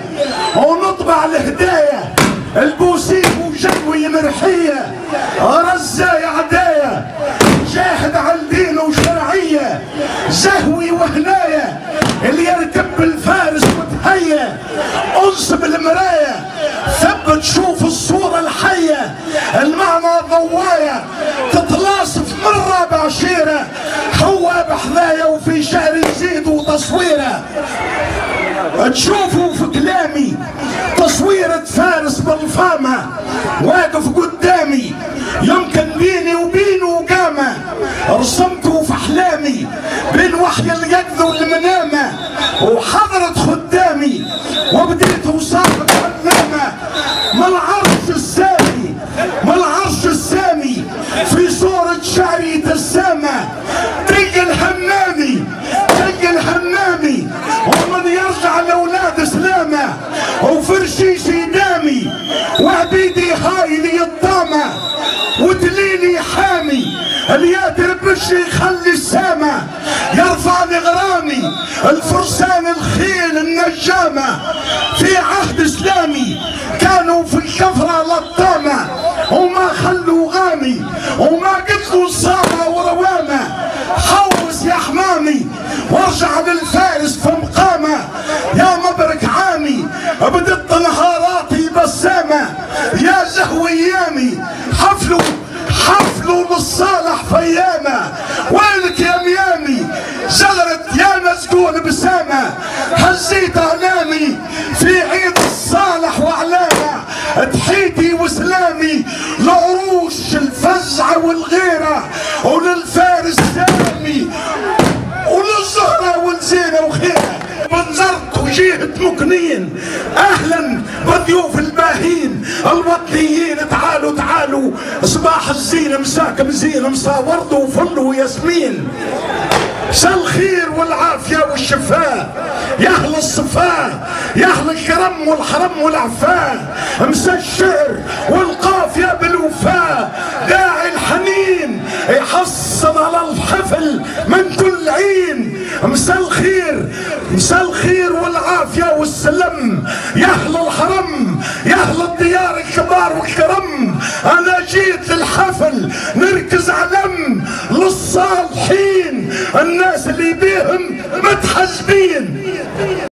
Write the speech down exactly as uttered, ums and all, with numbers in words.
ونطبع الهدايا البوسيب وجوي مرحية رزايا عدايا جاهد على الدين وشرعية زهوي وهنايا اللي يركب الفارس وتهيا انصب المراية ثبت شوف الصورة الحية المعنى ضوايا تتلاصف من رابع شيرة هو بحذايا وفي شعر يزيد وتصويره تشوفوا في كلامي تصويرة فارس بالفامة واقف قدامي يمكن بيني وبينه قامة رسمته في احلامي بين وحي اليقظة والمنامة وحضرت خدامي وبديت وصارت علامة من العرش السامي من العرش السامي في صورة شعري تسامة تلقى الهمامي تلقى الهمامي ومن يرجع لاولاد سلامة وفرشيشي دامي وعبيدي هاي لي الطامة وتليلي حامي الياتر بشي يخلي السامة يرفعني غرامي الفرسان الخيل النجامة في عهد اسلامي كانوا في الكفرة لطامة وما خلوا غامي وما قتلوا صامة وروامة حوس يا حمامي وارجع للفارس في مقامة يا مبرك عامي بدت نهاراتي بسامة يا زهو ايامي حفلوا حفلوا للصالح فيامة ويلك يا ميامي زغرت يا مسجون بسامة هزيت انامي في عيد الصالح وعلامة تحيتي وسلامي لعروش الفزعة والغيرة وللفارس سامي وللزهرة والزينة وخيرة بنزرت وجيت مكنين اهلا بضيوف الباهين الوطنيين تعالوا تعالوا صباح الزينة مساكم زينة مسا ورد وفل وياسمين مسا الخير والعافية والشفاء يا اهل الصفاء يا اهل الكرم والحرم والعفاء مسا الشعر والقافية بالوفاء داعي الحنين يحصل على الحفل من كل عين مسا الخير مسا الخير والعافية والسلم يا اهل الحرم يا اهل الديار الكبار والكرم انا جيت للحفل نركز علم للصالحين الناس اللي بيهم متحزبين.